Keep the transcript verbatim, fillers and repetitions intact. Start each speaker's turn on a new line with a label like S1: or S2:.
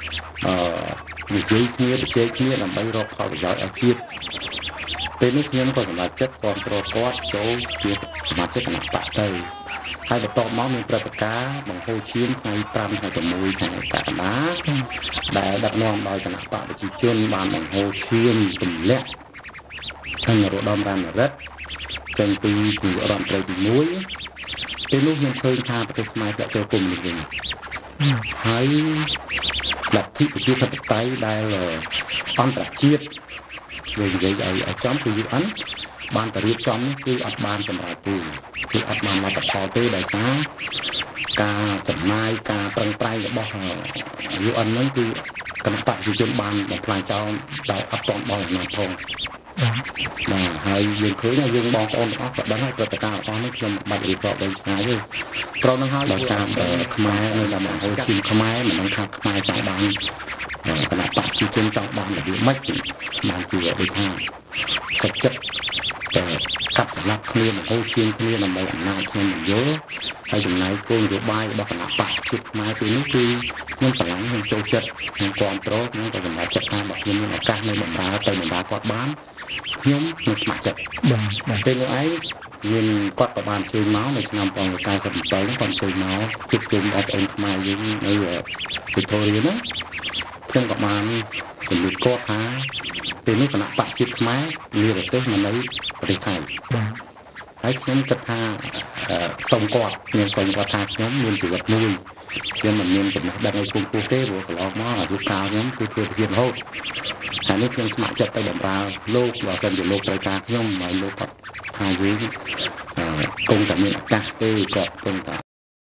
S1: អឺនិយាយគ្នាទៅជែកគ្នាដើម្បីរកផលប្រយោជន៍ឲ្យជាតិពេលនេះខ្ញុំក៏សម្រេចចិត្តគ្រប់គ្រងគាត់ចូលជាសមាជិកគណៈបកទៅហើយបន្ទាប់មកមានព្រឹត្តិការណ៍បង្ហូរឈាមថ្ងៃប្រាំហើយទៅមួយខែកក្កដាដែលដឹកនាំដោយគណៈបកប្រជាជនបានបង្ហូរឈាមទម្លាក់ខាងនរោត្តមរណរដ្ឋចេញពីទីរដ្ឋមន្ត្រីទីមួយពេលនោះខ្ញុំឃើញថាប្រទេសខ្មែរធ្លាក់ចូលគុំនេះវិញហើយលទ្ធិប្រជាធិបតេយ្យដែលអន្តរជាតិនិយាយឲ្យឲ្យចំគឺ យូ អិន បានទៅរៀបចំនេះគឺអត់បានសម្រាប់ទេគឺអត់បានលទ្ធផលទេដោយសារការចំណាយការប្រឹងប្រែងរបស់ យូ អិន ហ្នឹងគឺគណៈបកប្រជាជនបានបំផ្លាញចោលដោយអត់ទាន់បោះអំណាចផងបាទហើយយើងឃើញថាយើងបងប្អូនទាំងអស់ក៏ដឹងហើយព្រឹត្តិការណ៍របស់នេះខ្ញុំបាច់រៀបរាប់ដល់ឆ្ងាយទេព្រោះនឹងហើយដោយតាមខ្មែរនៅតាមមហោឈាមខ្មែរមិនដឹងថាខ្មែរចង់បានគណៈបកប្រជាជនចង់បានរបៀបម៉េចបានជាដូចថាសិទ្ធិចិត្តតែកាប់សម្លាប់គ្នាមហោឈាមគ្នាដើម្បីអំណាចខ្ញុំយល់ហើយចំណាយគោលនយោបាយរបស់គណៈបកជាតិខ្មែរពេលនេះគឺខ្ញុំស្រឡាញ់ខ្ញុំចូលចិត្តខ្ញុំគ្រប់គ្រងខ្ញុំក៏សម្រេចចិត្តថាបើខ្ញុំមានឱកាសនៅបម្រើទៅបម្រើគាត់បានខ្ញុំនឹងស្ម័គ្រចិត្តបាទពេលនោះឯងមានគាត់ក៏បានជួយមកនៅឆ្នាំmột nghìn chín trăm chín mươi bảyគាត់ជួយមកជួបជុំបងប្អូនខ្មែរយើងនៅវិទូរីណាខ្ញុំក៏បានជំរាបគាត់ថាពេលនេះគណៈបកជាតិខ្មែរមានប្រទេសនៅប្រទេសថៃបាទហើយខ្ញុំគិតថាសូមគាត់ខ្ញុំសូមគាត់ថាខ្ញុំមានជីវិតមួយខ្ញុំមិនមានចំណេះដឹងឲ្យគង់ពោះទេព្រោះកន្លងមកអាយុកាលខ្ញុំគឺធ្វើរៀនរហូតហើយនេះខ្ញុំស្ម័គ្រចិត្តទៅបម្រើលោកបើសិនជាលោកត្រូវការខ្ញុំហើយលោកគាត់ថាយើងគង់តែមានឱកាសទេគាត់គង់តែ